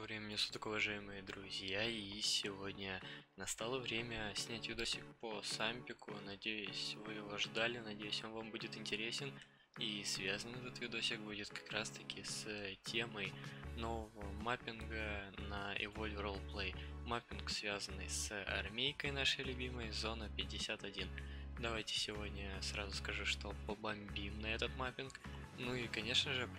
Доброго времени суток, уважаемые друзья, и сегодня настало время снять видосик по сампику. Надеюсь, вы его ждали, надеюсь, он вам будет интересен. И связан этот видосик будет как раз таки с темой нового маппинга на Evolve Roleplay. Маппинг, связанный с армейкой нашей любимой, зона 51. Давайте сегодня сразу скажу, что побомбим на этот маппинг. Ну и конечно же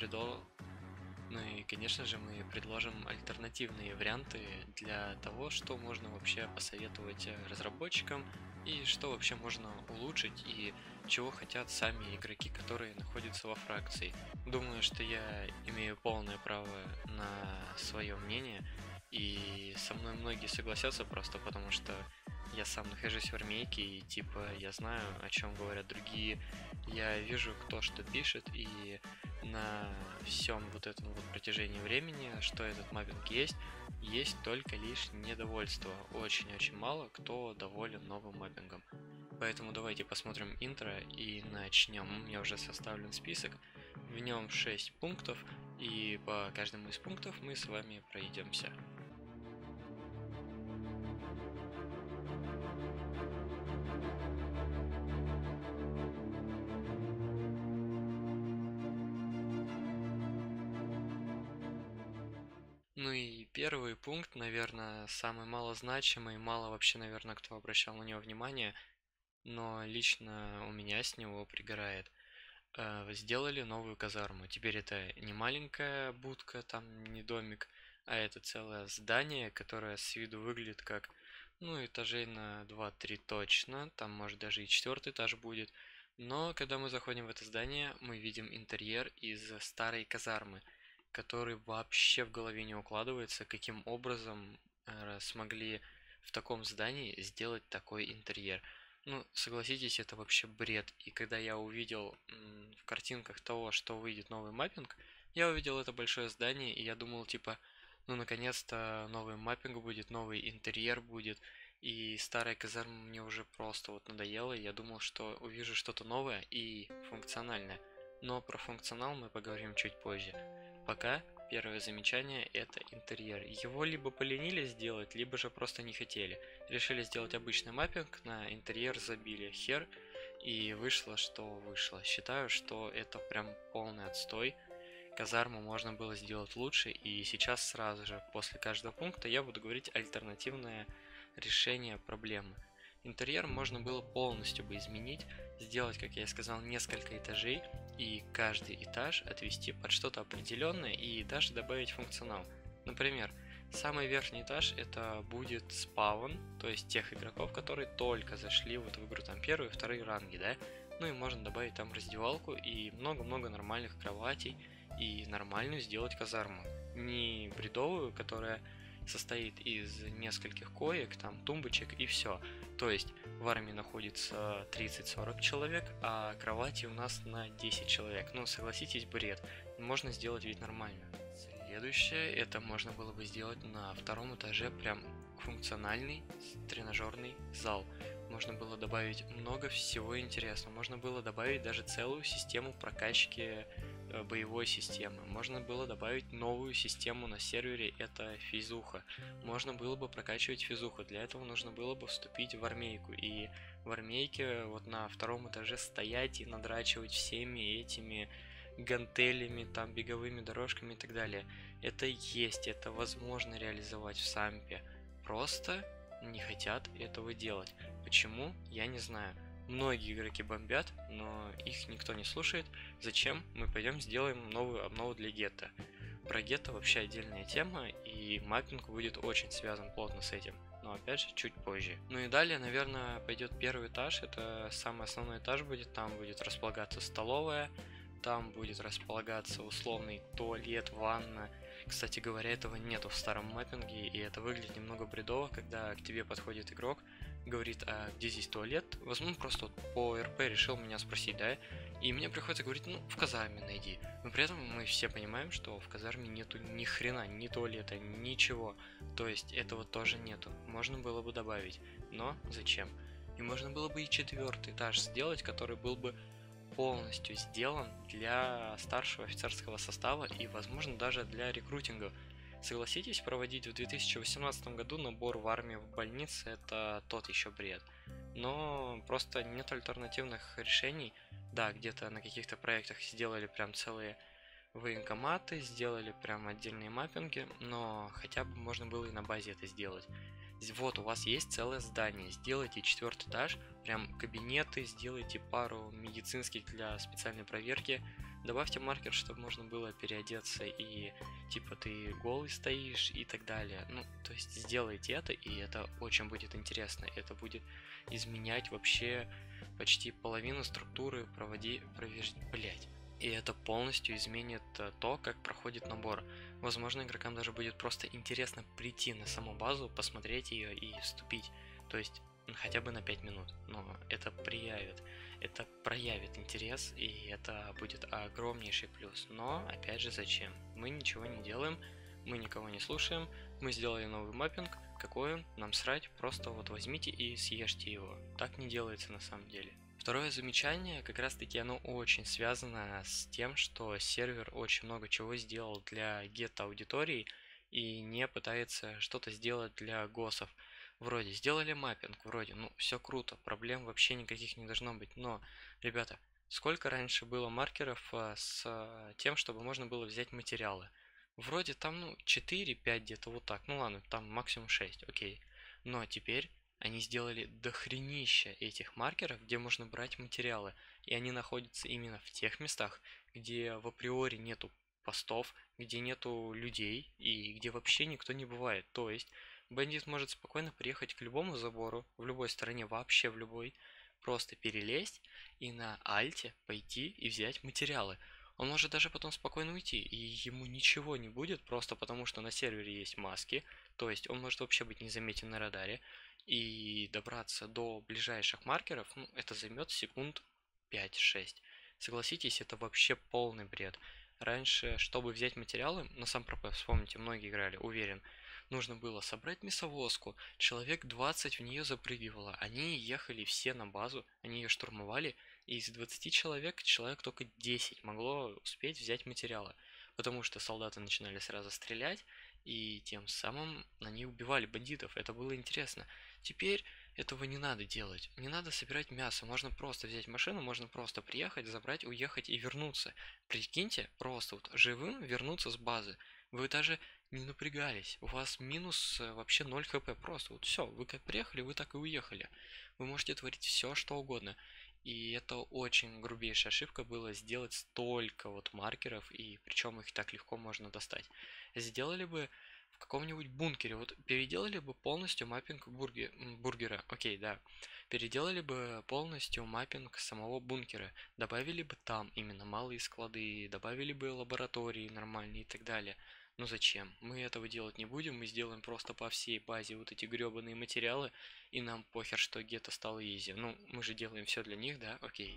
мы предложим альтернативные варианты для того, что можно вообще посоветовать разработчикам и что вообще можно улучшить и чего хотят сами игроки, которые находятся во фракции. Думаю, что я имею полное право на свое мнение, и со мной многие согласятся просто потому, что я сам нахожусь в армейке, и типа я знаю, о чем говорят другие, я вижу, кто что пишет, и на всем вот этом вот протяжении времени, что этот маппинг есть только лишь недовольство. Очень-очень мало кто доволен новым маппингом. Поэтому давайте посмотрим интро и начнем. У меня уже составлен список, в нем 6 пунктов, и по каждому из пунктов мы с вами пройдемся. Ну и первый пункт, наверное, самый малозначимый, мало вообще, наверное, кто обращал на него внимание, но лично у меня с него пригорает. Сделали новую казарму. Теперь это не маленькая будка, там не домик, а это целое здание, которое с виду выглядит как, ну, этажей на 2-3 точно, там может даже и 4-й этаж будет. Но когда мы заходим в это здание, мы видим интерьер из старой казармы, который вообще в голове не укладывается, каким образом смогли в таком здании сделать такой интерьер. Ну, согласитесь, это вообще бред. И когда я увидел в картинках того, что выйдет новый маппинг, я увидел это большое здание, и я думал, типа, ну, наконец-то новый маппинг будет, новый интерьер будет, и старая казарма мне уже просто вот надоела, и я думал, что увижу что-то новое и функциональное. Но про функционал мы поговорим чуть позже. Пока первое замечание — это интерьер. Его либо поленились сделать, либо же просто не хотели. Решили сделать обычный маппинг, на интерьер забили хер, и вышло, что вышло. Считаю, что это прям полный отстой. Казарму можно было сделать лучше, и сейчас сразу же после каждого пункта я буду говорить альтернативное решение проблемы. Интерьер можно было полностью бы изменить, сделать, как я и сказал, несколько этажей, и каждый этаж отвести под что-то определенное и даже добавить функционал. Например, самый верхний этаж это будет спаун, то есть тех игроков, которые только зашли вот в игру, там первые, вторые ранги, да? Ну и можно добавить там раздевалку и много-много нормальных кроватей и нормальную сделать казарму. Не бредовую, которая состоит из нескольких коек, там тумбочек и все. То есть в армии находится 30-40 человек, а кровати у нас на 10 человек. Ну, согласитесь, бред. Можно сделать ведь нормально. Следующее, это можно было бы сделать на втором этаже прям функциональный тренажерный зал. Можно было добавить много всего интересного. Можно было добавить даже целую систему прокачки боевой системы. Можно было добавить новую систему на сервере, это физуха. Можно было бы прокачивать физуху. Для этого нужно было бы вступить в армейку. И в армейке вот на втором этаже стоять и надрачивать всеми этими гантелями, там беговыми дорожками и так далее. Это есть, это возможно реализовать в сампе. Просто не хотят этого делать. Почему? Я не знаю. Многие игроки бомбят, но их никто не слушает. Зачем? Мы пойдем сделаем новую обнову для гетто. Про гетто вообще отдельная тема, и маппинг будет очень связан плотно с этим. Но опять же, чуть позже. Ну и далее, наверное, пойдет первый этаж. Это самый основной этаж будет. Там будет располагаться столовая. Там будет располагаться условный туалет, ванна. Кстати говоря, этого нету в старом маппинге, и это выглядит немного бредово, когда к тебе подходит игрок, говорит, а где здесь туалет? Возможно, просто вот по РП решил меня спросить, да? И мне приходится говорить, ну, в казарме найди. Но при этом мы все понимаем, что в казарме нету ни хрена, ни туалета, ничего. То есть этого тоже нету. Можно было бы добавить, но зачем? И можно было бы и четвертый этаж сделать, который был бы полностью сделан для старшего офицерского состава и, возможно, даже для рекрутинга. Согласитесь, проводить в 2018 году набор в армию в больнице — это тот еще бред. Но просто нет альтернативных решений. Да, где-то на каких-то проектах сделали прям целые военкоматы, сделали прям отдельные маппинги, но хотя бы можно было и на базе это сделать. Вот у вас есть целое здание, сделайте 4-й этаж, прям кабинеты, сделайте пару медицинских для специальной проверки, добавьте маркер, чтобы можно было переодеться и типа ты голый стоишь и так далее. Ну, то есть сделайте это, и это очень будет интересно. Это будет изменять вообще почти половину структуры блять. И это полностью изменит то, как проходит набор. Возможно, игрокам даже будет просто интересно прийти на саму базу, посмотреть ее и вступить. То есть хотя бы на 5 минут. Но это проявит интерес, и это будет огромнейший плюс. Но, опять же, зачем? Мы ничего не делаем, мы никого не слушаем, мы сделали новый маппинг. Какой он? Нам срать, просто вот возьмите и съешьте его. Так не делается на самом деле. Второе замечание, как раз таки оно очень связано с тем, что сервер очень много чего сделал для гет-аудитории и не пытается что-то сделать для госов. Вроде сделали маппинг, вроде, ну все круто, проблем вообще никаких не должно быть, но, ребята, сколько раньше было маркеров с тем, чтобы можно было взять материалы? Вроде там, ну, 4-5 где-то вот так, ну ладно, там максимум 6, окей. Но теперь они сделали дохренища этих маркеров, где можно брать материалы, и они находятся именно в тех местах, где в априори нету постов, где нету людей и где вообще никто не бывает. То есть бандит может спокойно приехать к любому забору, в любой стороне, вообще в любой, просто перелезть и на альте пойти и взять материалы. Он может даже потом спокойно уйти, и ему ничего не будет, просто потому что на сервере есть маски, то есть он может вообще быть незаметен на радаре, и добраться до ближайших маркеров, ну, это займет секунд 5-6. Согласитесь, это вообще полный бред. Раньше, чтобы взять материалы, на сам ПП, вспомните, многие играли, уверен, нужно было собрать мясовозку, человек 20 в нее запрыгивало, они ехали все на базу, они ее штурмовали, и из 20 человек только 10 могло успеть взять материалы, потому что солдаты начинали сразу стрелять, и тем самым они убивали бандитов, это было интересно. Теперь этого не надо делать, не надо собирать мясо, можно просто взять машину, можно просто приехать, забрать, уехать и вернуться. Прикиньте, просто вот живым вернуться с базы. Вы даже не напрягались, у вас минус вообще 0 хп, просто вот все, вы как приехали, вы так и уехали. Вы можете творить все, что угодно. И это очень грубейшая ошибка было сделать столько вот маркеров, и причем их так легко можно достать. Сделали бы в каком-нибудь бункере, вот переделали бы полностью маппинг бургера, окей, да, переделали бы полностью маппинг самого бункера, добавили бы там именно малые склады, добавили бы лаборатории нормальные и так далее. Но зачем? Мы этого делать не будем, мы сделаем просто по всей базе вот эти гребаные материалы, и нам похер, что гетто стало изи. Ну, мы же делаем все для них, да? Окей.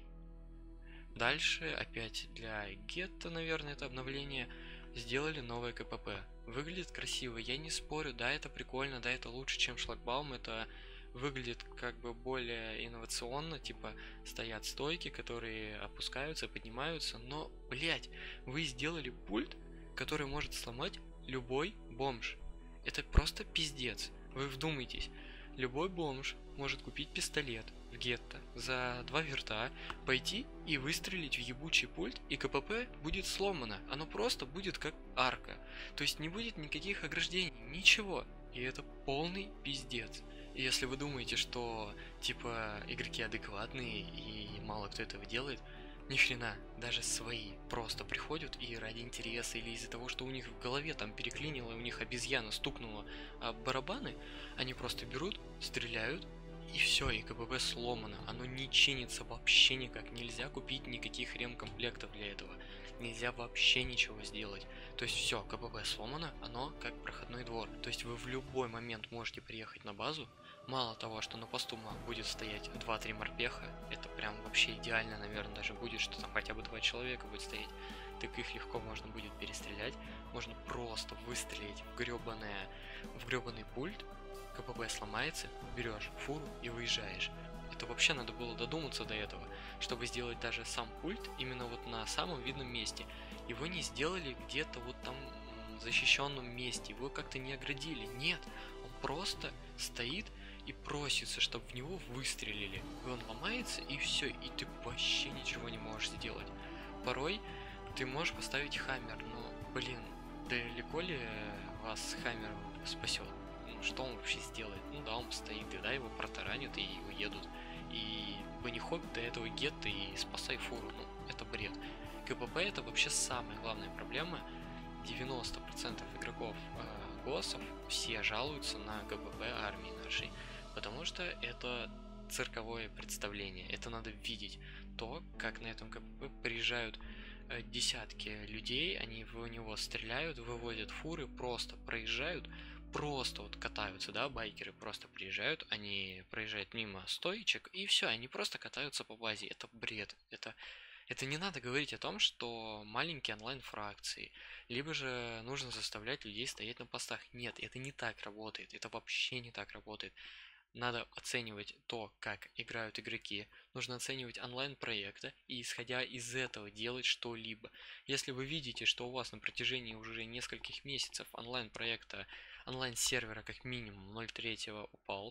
Дальше, опять для гетто, наверное, это обновление, сделали новое КПП. Выглядит красиво, я не спорю, да, это прикольно, да, это лучше, чем шлагбаум, это выглядит как бы более инновационно, типа стоят стойки, которые опускаются, поднимаются, но, блять, вы сделали пульт, который может сломать любой бомж. Это просто пиздец. Вы вдумайтесь. Любой бомж может купить пистолет в гетто за 2 верта, пойти и выстрелить в ебучий пульт, и КПП будет сломано. Оно просто будет как арка. То есть не будет никаких ограждений, ничего. И это полный пиздец. И если вы думаете, что типа игроки адекватные и мало кто этого делает, ни хрена, даже свои просто приходят и ради интереса или из-за того, что у них в голове там переклинило, у них обезьяна стукнула об барабаны, они просто берут, стреляют, и все, и КПП сломано. Оно не чинится вообще никак. Нельзя купить никаких ремкомплектов для этого. Нельзя вообще ничего сделать. То есть все, КПП сломано, оно как проходной двор. То есть вы в любой момент можете приехать на базу. Мало того, что на посту будет стоять 2-3 морпеха, это прям вообще идеально, наверное, даже будет, что там хотя бы 2 человека будет стоять. Так их легко можно будет перестрелять. Можно просто выстрелить в гребаный пульт. КПП сломается, берешь фуру и выезжаешь. Это вообще надо было додуматься до этого, чтобы сделать даже сам пульт именно вот на самом видном месте. Его не сделали где-то вот там защищенном месте, его как-то не оградили. Нет, он просто стоит и просится, чтобы в него выстрелили. И он ломается, и все, и ты вообще ничего не можешь сделать. Порой ты можешь поставить хаммер, но, блин, далеко ли вас хаммер спасет? Ну, что он вообще сделает? Ну да, он стоит, и да, его протаранят и уедут. И банихоп до этого гетто и спасай фуру. Ну, это бред. КПП это вообще самая главная проблема. 90% игроков ГОСов все жалуются на КПП армии нашей, потому что это цирковое представление. Это надо видеть. То, как на этом КПП приезжают десятки людей, они в него стреляют, выводят фуры, просто проезжают, просто вот катаются, да, байкеры просто приезжают, они проезжают мимо стоечек, и все, они просто катаются по базе. Это бред. Это не надо говорить о том, что маленькие онлайн-фракции, либо же нужно заставлять людей стоять на постах. Нет, это не так работает, это вообще не так работает. Надо оценивать то, как играют игроки, нужно оценивать онлайн-проекты и, исходя из этого, делать что-либо. Если вы видите, что у вас на протяжении уже нескольких месяцев онлайн-проекта, онлайн-сервера как минимум 0.3 упал,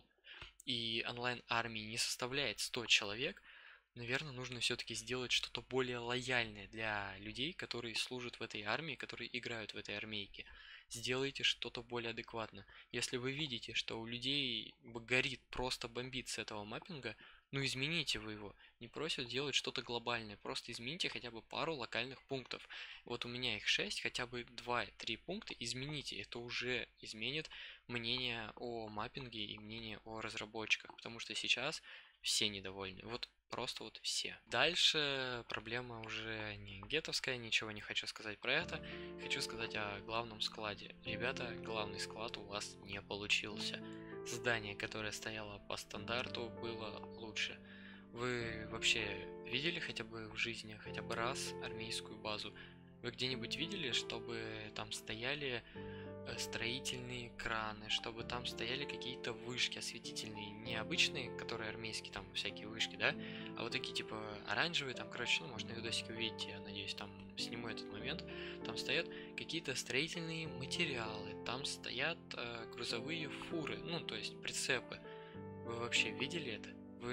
и онлайн-армии не составляет 100 человек, наверное, нужно все-таки сделать что-то более лояльное для людей, которые служат в этой армии, которые играют в этой армейке. Сделайте что-то более адекватно. Если вы видите, что у людей горит, просто бомбит с этого маппинга, ну измените вы его. Не просят делать что-то глобальное, просто измените хотя бы пару локальных пунктов. Вот у меня их 6, хотя бы 2-3 пункта измените. Это уже изменит мнение о маппинге и мнение о разработчиках, потому что сейчас все недовольны. Вот просто вот все. Дальше проблема уже не гетовская, ничего не хочу сказать про это. Хочу сказать о главном складе. Ребята, главный склад у вас не получился. Здание, которое стояло по стандарту, было лучше. Вы вообще видели хотя бы в жизни, хотя бы раз армейскую базу? Вы где-нибудь видели, чтобы там стояли строительные краны, чтобы там стояли какие-то вышки осветительные, не обычные, которые армейские, там всякие вышки, да, а вот такие типа оранжевые, там, короче, ну, можно видосики увидеть, я надеюсь, там сниму этот момент, там стоят какие-то строительные материалы, там стоят грузовые фуры, ну, то есть прицепы. Вы вообще видели это?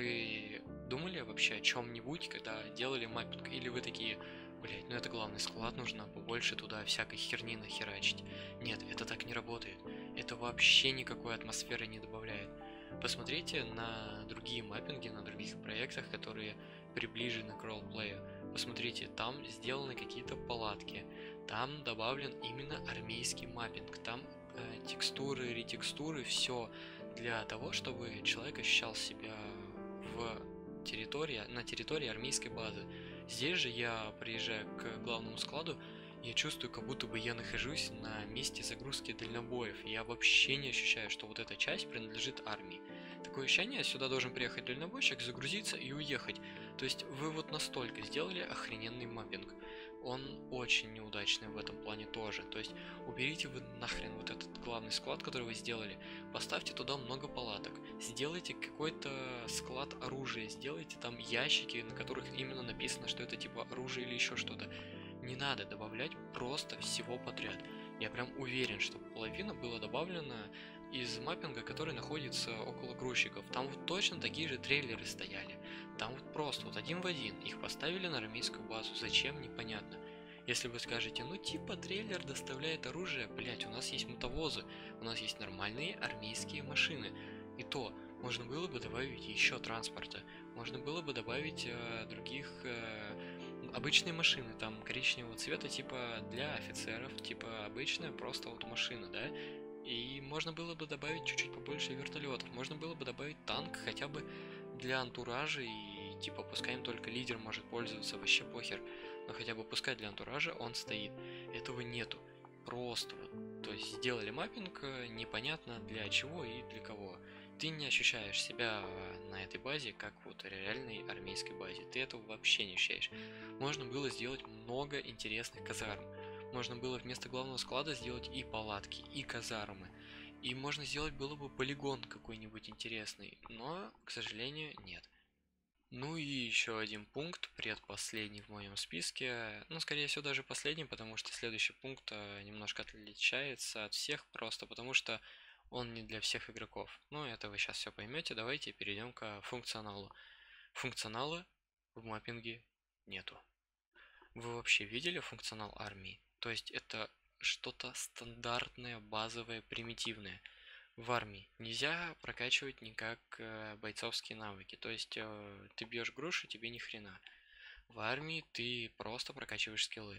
Вы думали вообще о чем-нибудь, когда делали маппинг? Или вы такие, блять, ну это главный склад, нужно побольше туда всякой херни нахерачить? Нет, это так не работает. Это вообще никакой атмосферы не добавляет. Посмотрите на другие маппинги, на других проектах, которые приближены к роллплею. Посмотрите, там сделаны какие-то палатки, там добавлен именно армейский маппинг, там текстуры, ретекстуры, все для того, чтобы человек ощущал себя на территории армейской базы. Здесь же я приезжаю к главному складу, я чувствую, как будто бы я нахожусь на месте загрузки дальнобоев. Я вообще не ощущаю, что вот эта часть принадлежит армии. Такое ощущение, сюда должен приехать дальнобойщик, загрузиться и уехать. То есть вы вот настолько сделали охрененный маппинг. Он очень неудачный в этом плане тоже. То есть уберите вы нахрен вот этот главный склад, который вы сделали. Поставьте туда много палаток. Сделайте какой-то склад оружия. Сделайте там ящики, на которых именно написано, что это типа оружие или еще что-то. Не надо добавлять просто всего подряд. Я прям уверен, что половина была добавлена из маппинга, который находится около грузчиков. Там вот точно такие же трейлеры стояли. Там вот просто вот один в один. Их поставили на армейскую базу. Зачем? Непонятно. Если вы скажете, ну типа трейлер доставляет оружие, блять, у нас есть мотовозы, у нас есть нормальные армейские машины. И то, можно было бы добавить еще транспорта, можно было бы добавить других обычные машины, там коричневого цвета, типа для офицеров, типа обычная просто вот машина, да? И можно было бы добавить чуть-чуть побольше вертолетов, можно было бы добавить танк хотя бы для антуража, и типа пускай им только лидер может пользоваться, вообще похер, но хотя бы пускай для антуража он стоит. Этого нету. Просто вот, то есть сделали маппинг, непонятно для чего и для кого. Ты не ощущаешь себя на этой базе как вот реальной армейской базе. Ты этого вообще не ощущаешь. Можно было сделать много интересных казарм. Можно было вместо главного склада сделать и палатки, и казармы. И можно сделать было бы полигон какой-нибудь интересный. Но, к сожалению, нет. Ну и еще один пункт, предпоследний в моем списке, ну, скорее всего, даже последний, потому что следующий пункт немножко отличается от всех, просто потому что он не для всех игроков. Но это вы сейчас все поймете, давайте перейдем к функционалу. Функционала в маппинге нету. Вы вообще видели функционал армии? То есть это что-то стандартное, базовое, примитивное. В армии нельзя прокачивать никак бойцовские навыки. То есть ты бьешь грушу, тебе ни хрена. В армии ты просто прокачиваешь скиллы.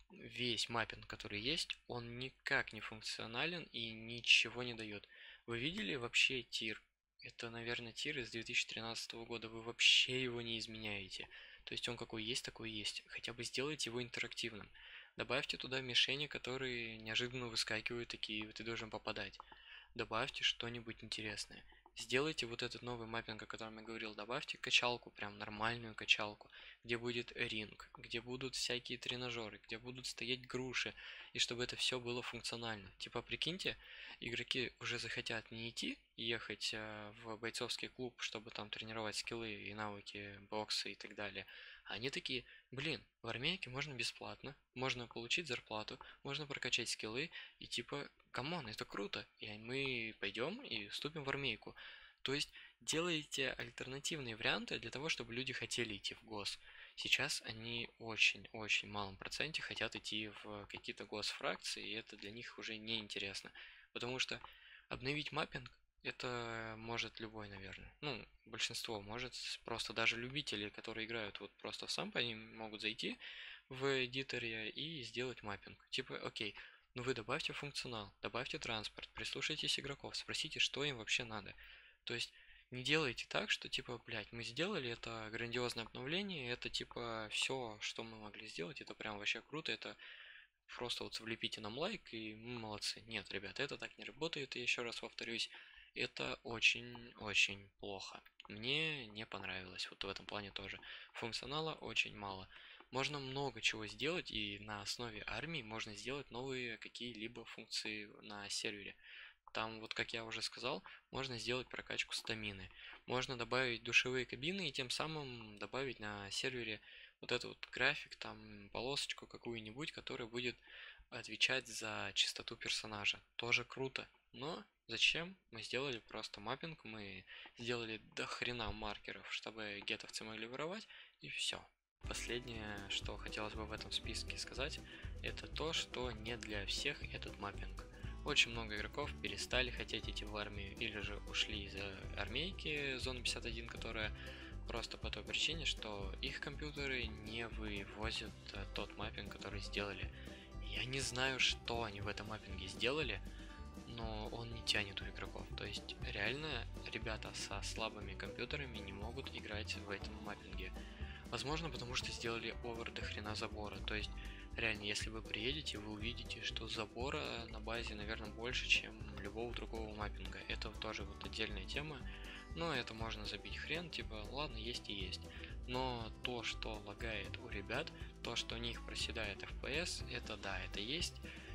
Весь маппинг, который есть, он никак не функционален и ничего не дает. Вы видели вообще тир? Это, наверное, тир из 2013 года. Вы вообще его не изменяете. То есть он какой есть, такой есть. Хотя бы сделайте его интерактивным. Добавьте туда мишени, которые неожиданно выскакивают, такие ты должен попадать. Добавьте что-нибудь интересное. Сделайте вот этот новый маппинг, о котором я говорил, добавьте качалку, прям нормальную качалку, где будет ринг, где будут всякие тренажеры, где будут стоять груши, и чтобы это все было функционально. Типа, прикиньте, игроки уже захотят не идти, ехать в бойцовский клуб, чтобы там тренировать скиллы и навыки бокса и так далее. А они такие, блин, в армейке можно бесплатно, можно получить зарплату, можно прокачать скиллы, и типа, камон, это круто, и мы пойдем и вступим в армейку. То есть делаете альтернативные варианты для того, чтобы люди хотели идти в ГОС. Сейчас они очень-очень малом проценте хотят идти в какие-то госфракции, и это для них уже не интересно. Потому что обновить маппинг это может любой, наверное. Ну, большинство может, просто даже любители, которые играют вот просто в самп, они могут зайти в эдиторе и сделать маппинг. Типа, окей, ну вы добавьте функционал, добавьте транспорт, прислушайтесь игроков, спросите, что им вообще надо. То есть не делайте так, что типа, блядь, мы сделали это грандиозное обновление, это типа все, что мы могли сделать, это прям вообще круто, это просто вот влепите нам лайк и мы молодцы. Нет, ребята, это так не работает, и еще раз повторюсь, это очень-очень плохо. Мне не понравилось, вот в этом плане тоже. Функционала очень мало. Можно много чего сделать, и на основе армии можно сделать новые какие-либо функции на сервере. Там, вот как я уже сказал, можно сделать прокачку стамины. Можно добавить душевые кабины и тем самым добавить на сервере вот этот вот график, там полосочку какую-нибудь, которая будет отвечать за чистоту персонажа. Тоже круто. Но зачем? Мы сделали просто маппинг, мы сделали до хрена маркеров, чтобы гетовцы могли воровать, и все. Последнее, что хотелось бы в этом списке сказать, это то, что не для всех этот маппинг. Очень много игроков перестали хотеть идти в армию или же ушли из армейки Зона 51, которая просто по той причине, что их компьютеры не вывозят тот маппинг, который сделали. Я не знаю, что они в этом маппинге сделали, но он не тянет у игроков. То есть реально ребята со слабыми компьютерами не могут играть в этом маппинге. Возможно, потому что сделали овер до хрена забора. То есть, реально, если вы приедете, вы увидите, что забора на базе, наверное, больше, чем любого другого маппинга. Это тоже вот отдельная тема. Но это можно забить хрен, типа, ладно, есть и есть. Но то, что лагает у ребят, то, что у них проседает FPS, это да, это есть.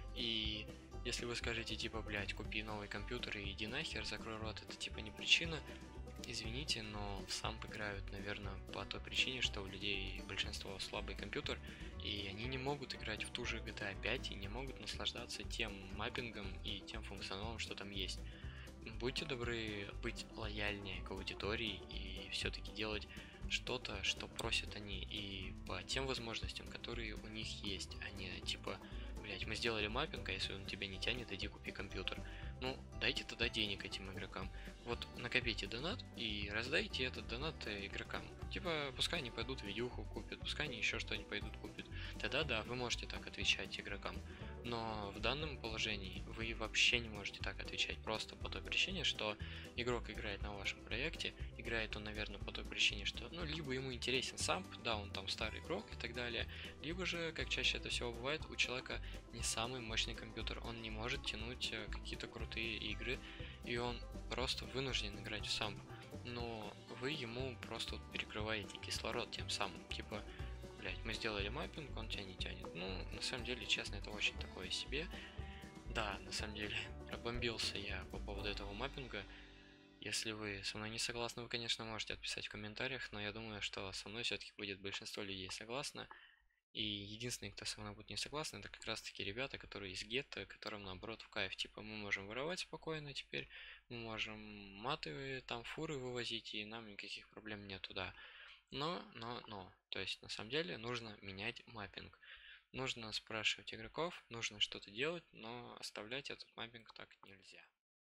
И если вы скажете, типа, блядь, купи новый компьютер и иди нахер, закрой рот, это типа не причина, извините, но в самп играют, наверное, по той причине, что у людей большинство слабый компьютер, и они не могут играть в ту же GTA 5 и не могут наслаждаться тем маппингом и тем функционалом, что там есть. Будьте добры быть лояльнее к аудитории и все-таки делать что-то, что просят они, и по тем возможностям, которые у них есть, а не типа, блять, мы сделали маппинг, а если он тебя не тянет, иди купи компьютер. Ну, дайте тогда денег этим игрокам. Вот накопите донат и раздайте этот донат игрокам. Типа, пускай они пойдут видюху купят, пускай они еще что-нибудь пойдут купят. Тогда да, вы можете так отвечать игрокам. Но в данном положении вы вообще не можете так отвечать просто по той причине, что игрок играет на вашем проекте, играет он, наверное, по той причине, что, ну, либо ему интересен самп, да, он там старый игрок и так далее, либо же, как чаще это все бывает, у человека не самый мощный компьютер, он не может тянуть какие-то крутые игры, и он просто вынужден играть в самп. Но вы ему просто вот перекрываете кислород тем самым, типа, блять, мы сделали маппинг, он тебя не тянет. Ну, на самом деле, честно, это очень такое себе. Да, на самом деле, пробомбился я по поводу этого маппинга. Если вы со мной не согласны, вы, конечно, можете отписать в комментариях, но я думаю, что со мной все-таки будет большинство людей согласно. И единственные, кто со мной будет не согласен, это как раз таки ребята, которые из гетто, которым наоборот в кайф. Типа мы можем воровать спокойно теперь, мы можем матовые там фуры вывозить, и нам никаких проблем нет туда. Но. То есть на самом деле нужно менять маппинг. Нужно спрашивать игроков, нужно что-то делать, но оставлять этот маппинг так нельзя.